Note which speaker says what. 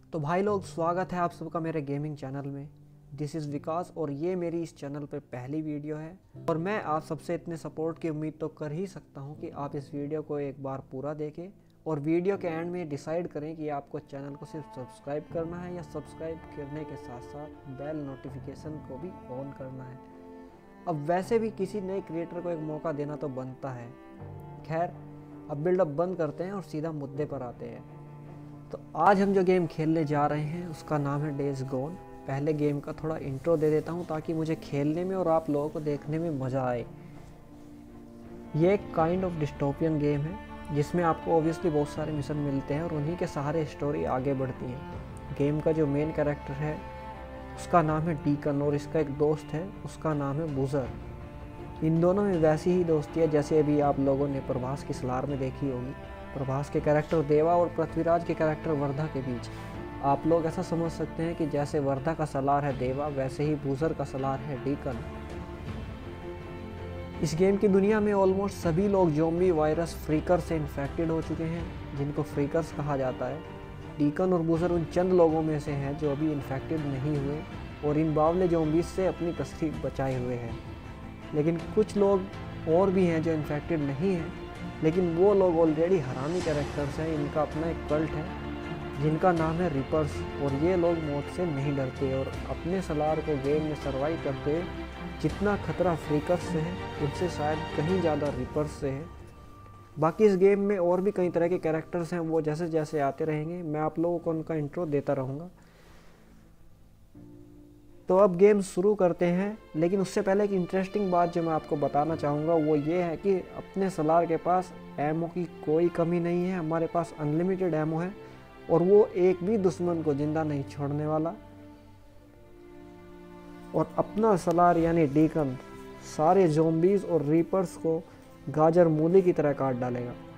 Speaker 1: तो भाई लोग, स्वागत है आप सबका मेरे गेमिंग चैनल में। दिस इज़ विकास और ये मेरी इस चैनल पे पहली वीडियो है और मैं आप सबसे इतने सपोर्ट की उम्मीद तो कर ही सकता हूँ कि आप इस वीडियो को एक बार पूरा देखें और वीडियो के एंड में डिसाइड करें कि आपको चैनल को सिर्फ सब्सक्राइब करना है या सब्सक्राइब करने के साथ साथ बेल नोटिफिकेशन को भी ऑन करना है। अब वैसे भी किसी नए क्रिएटर को एक मौका देना तो बनता है। खैर, अब बिल्डअप बंद करते हैं और सीधा मुद्दे पर आते हैं। तो आज हम जो गेम खेलने जा रहे हैं उसका नाम है डेज गोन। पहले गेम का थोड़ा इंट्रो दे देता हूँ ताकि मुझे खेलने में और आप लोगों को देखने में मज़ा आए। ये एक काइंड ऑफ डिस्टोपियन गेम है जिसमें आपको ऑब्वियसली बहुत सारे मिशन मिलते हैं और उन्हीं के सहारे स्टोरी आगे बढ़ती है। गेम का जो मेन कैरेक्टर है उसका नाम है डीकन और इसका एक दोस्त है, उसका नाम है बूजर। इन दोनों में वैसी ही दोस्ती है जैसे अभी आप लोगों ने प्रभास की सलार में देखी होगी। प्रभास के कैरेक्टर देवा और पृथ्वीराज के कैरेक्टर वर्धा के बीच आप लोग ऐसा समझ सकते हैं कि जैसे वर्धा का सलार है देवा, वैसे ही बूजर का सलार है डीकन। इस गेम की दुनिया में ऑलमोस्ट सभी लोग ज़ॉम्बी वायरस फ्रीकर से इन्फेक्टेड हो चुके हैं, जिनको फ्रीकर्स कहा जाता है। डीकन और बूजर उन चंद लोगों में से हैं जो अभी इन्फेक्टेड नहीं हुए और इन बावले ज़ॉम्बीज से अपनी कसरी बचाए हुए हैं। लेकिन कुछ लोग और भी हैं जो इन्फेक्टेड नहीं हैं, लेकिन वो लोग ऑलरेडी हरामी कैरेक्टर्स हैं। इनका अपना एक कल्ट है जिनका नाम है रिपर्स और ये लोग मौत से नहीं डरते और अपने सलार को गेम में सर्वाइव करते हुए जितना खतरा फ्रीकर्स से है उनसे शायद कहीं ज़्यादा रिपर्स से है। बाकी इस गेम में और भी कई तरह के कैरेक्टर्स हैं, वो जैसे जैसे आते रहेंगे मैं आप लोगों को उनका इंट्रो देता रहूँगा। तो अब गेम शुरू करते हैं, लेकिन उससे पहले एक इंटरेस्टिंग बात जो मैं आपको बताना चाहूँगा वो ये है कि अपने सलार के पास एमो की कोई कमी नहीं है। हमारे पास अनलिमिटेड एमो है और वो एक भी दुश्मन को जिंदा नहीं छोड़ने वाला। और अपना सलार यानी डीकन सारे ज़ॉम्बीज़ और रीपर्स को गाजर मूली की तरह काट डालेगा।